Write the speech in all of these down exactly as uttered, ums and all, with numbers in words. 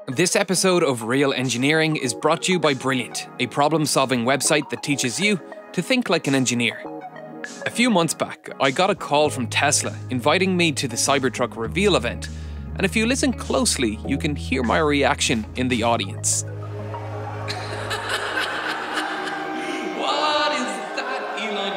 This episode of Real Engineering is brought to you by Brilliant, a problem-solving website that teaches you to think like an engineer. A few months back, I got a call from Tesla inviting me to the Cybertruck reveal event, and if you listen closely, you can hear my reaction in the audience. What is that, Elon,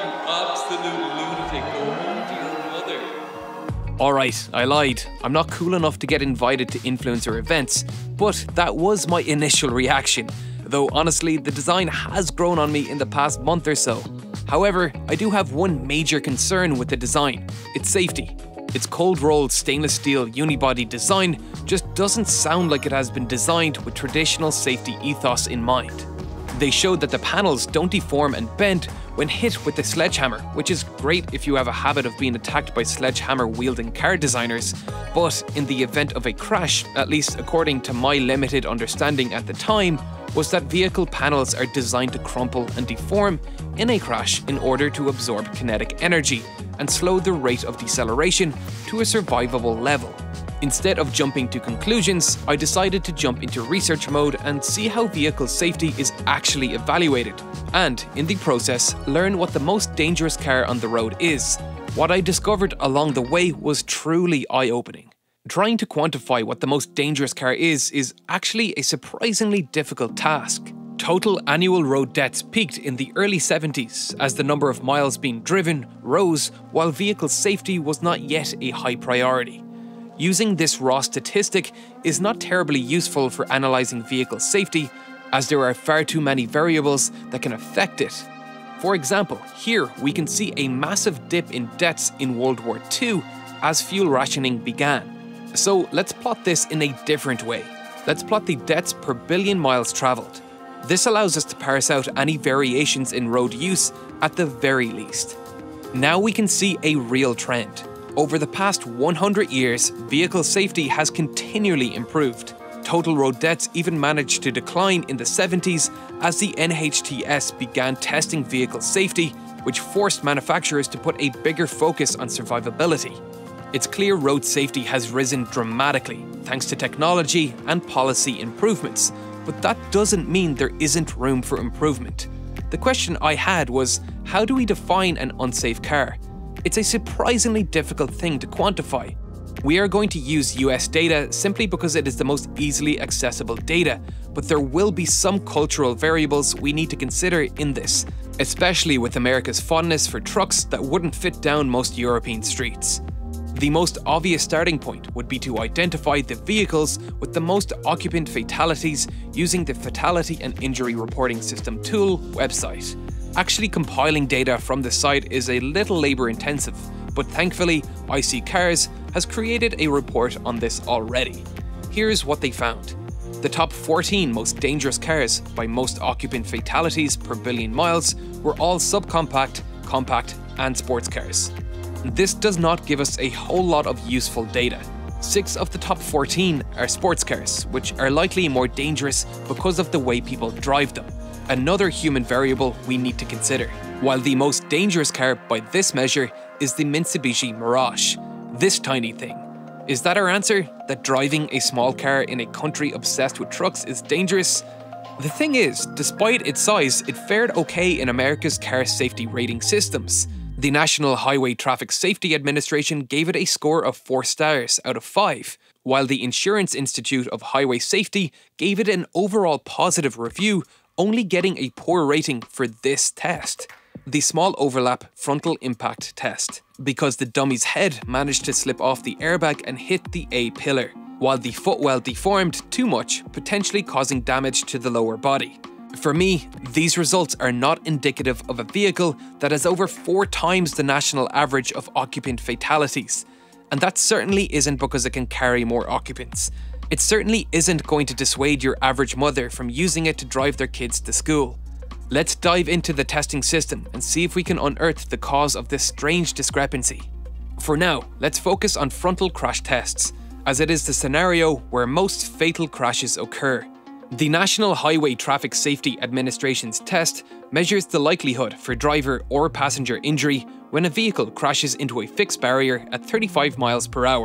you absolute lunatic? Go home to your mother. Alright, I lied. I'm not cool enough to get invited to influencer events, but that was my initial reaction, though honestly, the design has grown on me in the past month or so. However, I do have one major concern with the design: its safety. Its cold-rolled stainless steel unibody design just doesn't sound like it has been designed with traditional safety ethos in mind. They showed that the panels don't deform and bend when hit with the sledgehammer, which is great if you have a habit of being attacked by sledgehammer-wielding car designers, but in the event of a crash, at least according to my limited understanding at the time, was that vehicle panels are designed to crumple and deform in a crash in order to absorb kinetic energy and slow the rate of deceleration to a survivable level. Instead of jumping to conclusions, I decided to jump into research mode and see how vehicle safety is actually evaluated, and, in the process, learn what the most dangerous car on the road is. What I discovered along the way was truly eye-opening. Trying to quantify what the most dangerous car is is actually a surprisingly difficult task. Total annual road deaths peaked in the early seventies as the number of miles being driven rose while vehicle safety was not yet a high priority. Using this raw statistic is not terribly useful for analysing vehicle safety, as there are far too many variables that can affect it. For example, here we can see a massive dip in deaths in World War Two as fuel rationing began. So let's plot this in a different way. Let's plot the deaths per billion miles travelled. This allows us to parse out any variations in road use at the very least. Now we can see a real trend. Over the past one hundred years, vehicle safety has continually improved. Total road deaths even managed to decline in the seventies as the N H T S began testing vehicle safety, which forced manufacturers to put a bigger focus on survivability. It's clear road safety has risen dramatically thanks to technology and policy improvements, but that doesn't mean there isn't room for improvement. The question I had was, how do we define an unsafe car? It's a surprisingly difficult thing to quantify. We are going to use U S data simply because it is the most easily accessible data, but there will be some cultural variables we need to consider in this, especially with America's fondness for trucks that wouldn't fit down most European streets. The most obvious starting point would be to identify the vehicles with the most occupant fatalities using the Fatality and Injury Reporting System tool website. Actually compiling data from the site is a little labour intensive, but thankfully I C Cars has created a report on this already. Here's what they found. The top fourteen most dangerous cars by most occupant fatalities per billion miles were all subcompact, compact and sports cars. This does not give us a whole lot of useful data. Six of the top fourteen are sports cars, which are likely more dangerous because of the way people drive them. Another human variable we need to consider. While the most dangerous car by this measure is the Mitsubishi Mirage, this tiny thing. Is that our answer? That driving a small car in a country obsessed with trucks is dangerous? The thing is, despite its size, it fared okay in America's car safety rating systems. The National Highway Traffic Safety Administration gave it a score of four stars out of five, while the Insurance Institute of Highway Safety gave it an overall positive review, only getting a poor rating for this test, the small overlap frontal impact test, because the dummy's head managed to slip off the airbag and hit the A-pillar, while the footwell deformed too much, potentially causing damage to the lower body. For me, these results are not indicative of a vehicle that has over four times the national average of occupant fatalities, and that certainly isn't because it can carry more occupants. It certainly isn't going to dissuade your average mother from using it to drive their kids to school. Let's dive into the testing system and see if we can unearth the cause of this strange discrepancy. For now, let's focus on frontal crash tests, as it is the scenario where most fatal crashes occur. The National Highway Traffic Safety Administration's test measures the likelihood for driver or passenger injury when a vehicle crashes into a fixed barrier at thirty-five miles per hour.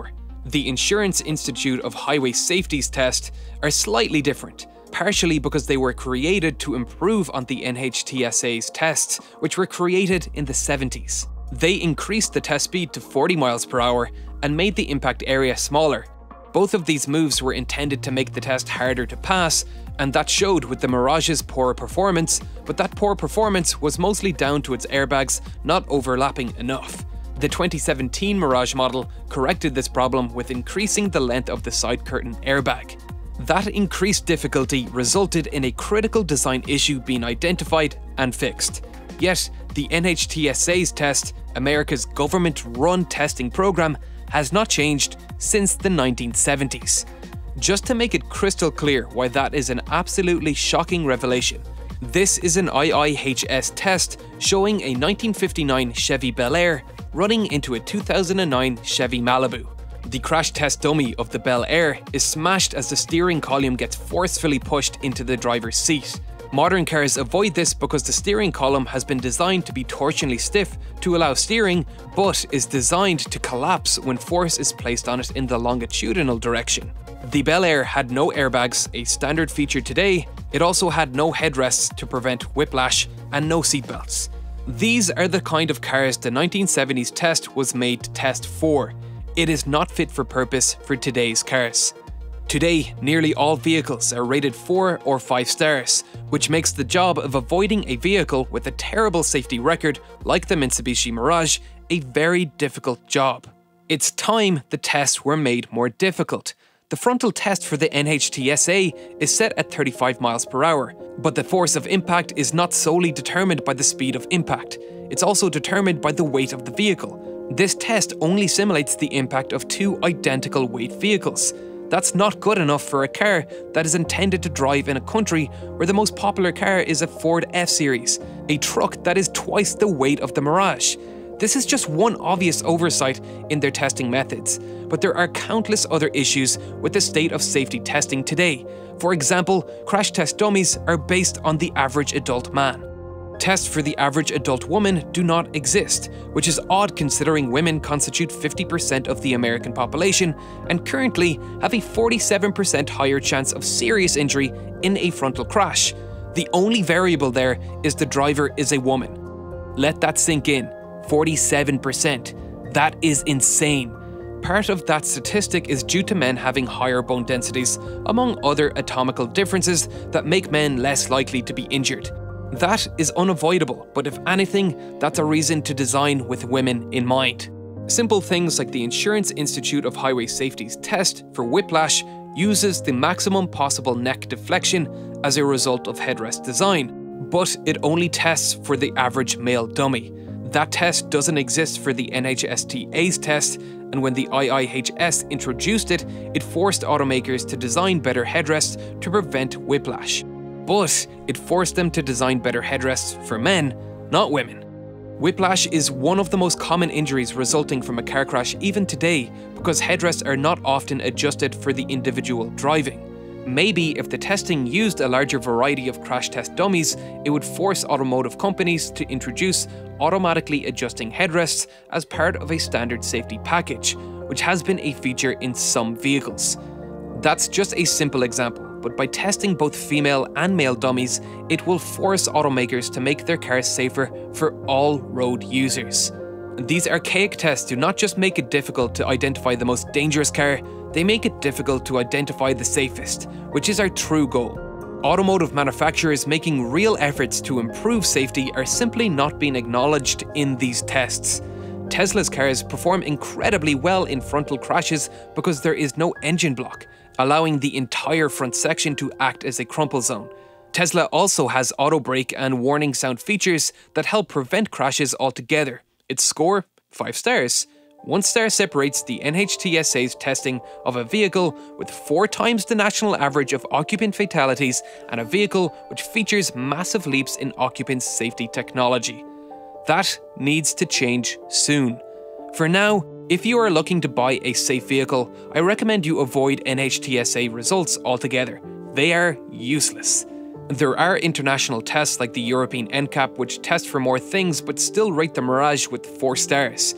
The Insurance Institute of Highway Safety's tests are slightly different, partially because they were created to improve on the N H T S A's tests, which were created in the seventies. They increased the test speed to forty miles per hour and made the impact area smaller. Both of these moves were intended to make the test harder to pass, and that showed with the Mirage's poor performance, but that poor performance was mostly down to its airbags not overlapping enough. The twenty seventeen Mirage model corrected this problem with increasing the length of the side curtain airbag. That increased difficulty resulted in a critical design issue being identified and fixed. Yet, the N H T S A's test, America's government-run testing program, has not changed since the nineteen seventies. Just to make it crystal clear why that is an absolutely shocking revelation, this is an I I H S test showing a nineteen fifty-nine Chevy Bel Air running into a two thousand nine Chevy Malibu. The crash test dummy of the Bel Air is smashed as the steering column gets forcefully pushed into the driver's seat. Modern cars avoid this because the steering column has been designed to be torsionally stiff to allow steering, but is designed to collapse when force is placed on it in the longitudinal direction. The Bel Air had no airbags, a standard feature today. It also had no headrests to prevent whiplash and no seatbelts. These are the kind of cars the nineteen seventies test was made to test for. It is not fit for purpose for today's cars. Today, nearly all vehicles are rated four or five stars, which makes the job of avoiding a vehicle with a terrible safety record like the Mitsubishi Mirage a very difficult job. It's time the tests were made more difficult. The frontal test for the N H T S A is set at thirty-five miles per hour, but the force of impact is not solely determined by the speed of impact. It's also determined by the weight of the vehicle. This test only simulates the impact of two identical weight vehicles. That's not good enough for a car that is intended to drive in a country where the most popular car is a Ford F-Series, a truck that is twice the weight of the Mirage. This is just one obvious oversight in their testing methods, but there are countless other issues with the state of safety testing today. For example, crash test dummies are based on the average adult man. Tests for the average adult woman do not exist, which is odd considering women constitute fifty percent of the American population and currently have a forty-seven percent higher chance of serious injury in a frontal crash. The only variable there is the driver is a woman. Let that sink in. forty-seven percent. That is insane. Part of that statistic is due to men having higher bone densities, among other anatomical differences that make men less likely to be injured. That is unavoidable, but if anything, that's a reason to design with women in mind. Simple things like the Insurance Institute of Highway Safety's test for whiplash uses the maximum possible neck deflection as a result of headrest design, but it only tests for the average male dummy. That test doesn't exist for the N H T S A's test, and when the I I H S introduced it, it forced automakers to design better headrests to prevent whiplash. But it forced them to design better headrests for men, not women. Whiplash is one of the most common injuries resulting from a car crash even today because headrests are not often adjusted for the individual driving. Maybe if the testing used a larger variety of crash test dummies, it would force automotive companies to introduce automatically adjusting headrests as part of a standard safety package, which has been a feature in some vehicles. That's just a simple example, but by testing both female and male dummies, it will force automakers to make their cars safer for all road users. These archaic tests do not just make it difficult to identify the most dangerous car, they make it difficult to identify the safest, which is our true goal. Automotive manufacturers making real efforts to improve safety are simply not being acknowledged in these tests. Tesla's cars perform incredibly well in frontal crashes because there is no engine block, allowing the entire front section to act as a crumple zone. Tesla also has auto brake and warning sound features that help prevent crashes altogether. Its score? five stars. One star separates the N H T S A's testing of a vehicle with four times the national average of occupant fatalities and a vehicle which features massive leaps in occupant safety technology. That needs to change soon. For now, if you are looking to buy a safe vehicle, I recommend you avoid N H T S A results altogether. They are useless. There are international tests like the European N CAP which test for more things but still rate the Mirage with four stars.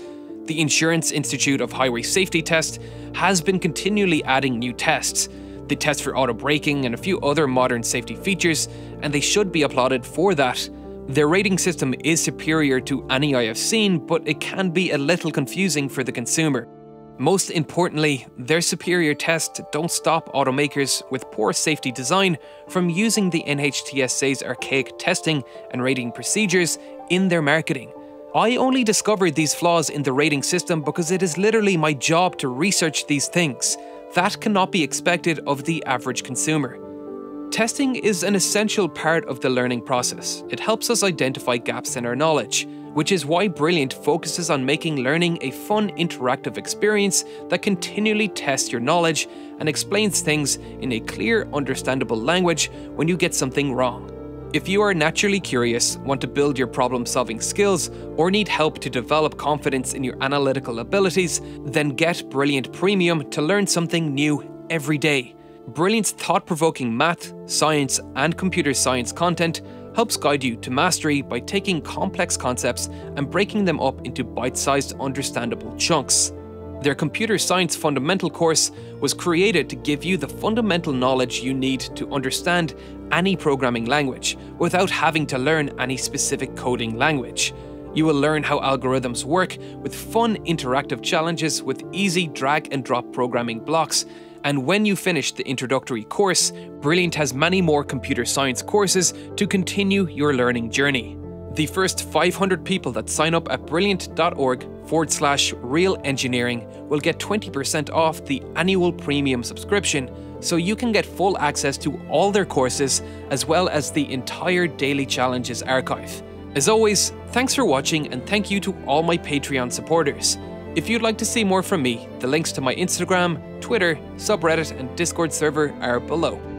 The Insurance Institute of Highway Safety Test has been continually adding new tests. They test for auto braking and a few other modern safety features, and they should be applauded for that. Their rating system is superior to any I have seen, but it can be a little confusing for the consumer. Most importantly, their superior tests don't stop automakers with poor safety design from using the N H T S A's archaic testing and rating procedures in their marketing. I only discovered these flaws in the rating system because it is literally my job to research these things. That cannot be expected of the average consumer. Testing is an essential part of the learning process. It helps us identify gaps in our knowledge, which is why Brilliant focuses on making learning a fun, interactive experience that continually tests your knowledge and explains things in a clear, understandable language when you get something wrong. If you are naturally curious, want to build your problem-solving skills, or need help to develop confidence in your analytical abilities, then get Brilliant Premium to learn something new every day. Brilliant's thought-provoking math, science, and computer science content helps guide you to mastery by taking complex concepts and breaking them up into bite-sized, understandable chunks. Their computer science fundamental course was created to give you the fundamental knowledge you need to understand any programming language without having to learn any specific coding language. You will learn how algorithms work with fun, interactive challenges with easy drag-and-drop programming blocks. And when you finish the introductory course, Brilliant has many more computer science courses to continue your learning journey. The first five hundred people that sign up at brilliant.org forward slash real engineering will get twenty percent off the annual premium subscription, so you can get full access to all their courses as well as the entire Daily Challenges archive. As always, thanks for watching, and thank you to all my Patreon supporters. If you'd like to see more from me, the links to my Instagram, Twitter, subreddit, and Discord server are below.